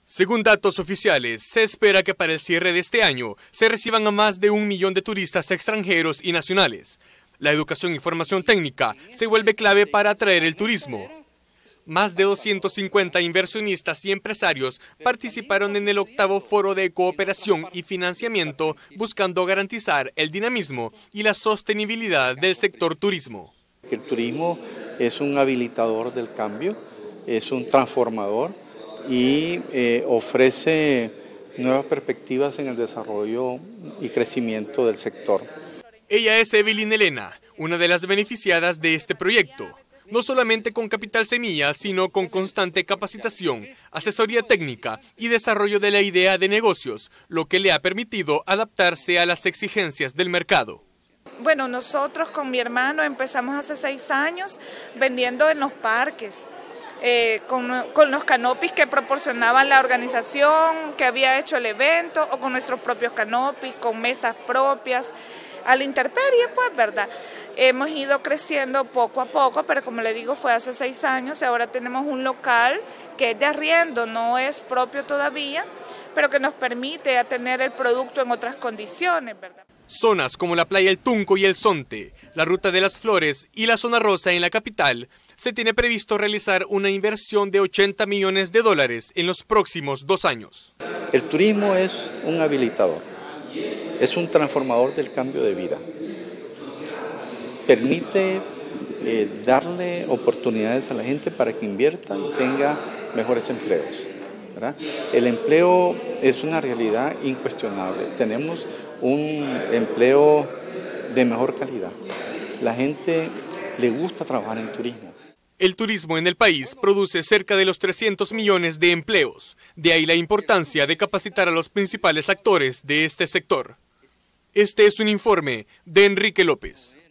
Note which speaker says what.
Speaker 1: Según datos oficiales, se espera que para el cierre de este año se reciban a más de 1 millón de turistas extranjeros y nacionales. La educación y formación técnica se vuelve clave para atraer el turismo. Más de 250 inversionistas y empresarios participaron en el 8º Foro de Cooperación y Financiamiento buscando garantizar el dinamismo y la sostenibilidad del sector turismo.
Speaker 2: El turismo es un habilitador del cambio, es un transformador y ofrece nuevas perspectivas en el desarrollo y crecimiento del sector.
Speaker 1: Ella es Evelyn Elena, una de las beneficiadas de este proyecto. No solamente con capital semilla, sino con constante capacitación, asesoría técnica y desarrollo de la idea de negocios, lo que le ha permitido adaptarse a las exigencias del mercado.
Speaker 3: Bueno, nosotros con mi hermano empezamos hace 6 años vendiendo en los parques, con los canopies que proporcionaban la organización que había hecho el evento, o con nuestros propios canopies, con mesas propias, a la intemperie, pues, ¿verdad? Hemos ido creciendo poco a poco, pero como le digo, fue hace 6 años y ahora tenemos un local que es de arriendo, no es propio todavía, pero que nos permite tener el producto en otras condiciones, ¿verdad?
Speaker 1: Zonas como la playa El Tunco y El Zonte, la Ruta de las Flores y la Zona Rosa en la capital, se tiene previsto realizar una inversión de $80 millones en los próximos 2 años.
Speaker 2: El turismo es un habilitador, es un transformador del cambio de vida. Permite darle oportunidades a la gente para que invierta y tenga mejores empleos, ¿verdad? El empleo es una realidad incuestionable. Tenemos un empleo de mejor calidad. La gente le gusta trabajar en turismo.
Speaker 1: El turismo en el país produce cerca de los 300 millones de empleos. De ahí la importancia de capacitar a los principales actores de este sector. Este es un informe de Enrique López.